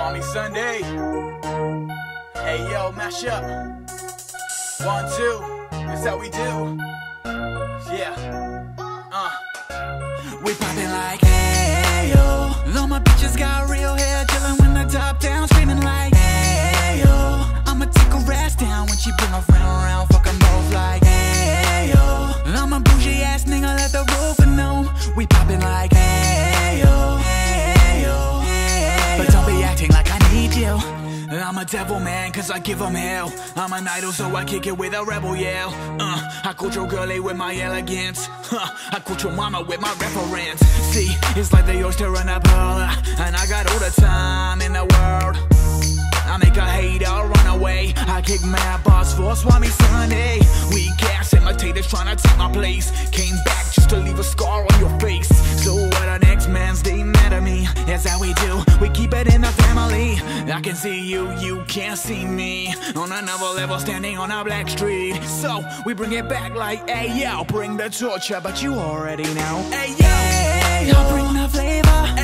Swami Sunday. Hey yo, mash up. 1, 2, that's how we do. Yeah. We poppin' like, hey yo. Though my bitches got real hair, chillin' when the top down, screamin' like, hey yo. I'ma take her ass down when she bring her friend around, fuck 'em both like, hey yo. I'm a bougie ass nigga, let the roof know. We poppin' like, hey yo, hey yo, hey yo. But don't be acting like I need you. I'm a devil man, cause I give 'em hell. I'm an idol, so I kick it with a rebel yell. I quote your girlie with my elegance. I quote your mama with my reference. See, it's like the oyster run a pearl, and I got all the time in the world. I make a hater run away. I kick mad bars for Swami Sunday. We gas imitators trying to take my place. Came back just to leave a scar on your face. So what our next man's they mad at me. That's how we do, we keep it in the family. I can see you, you can't see me. On another level standing on a black street. So we bring it back like, hey yo. Bring the torture, but you already know. Hey yo, hey, yo. Bring the flavor.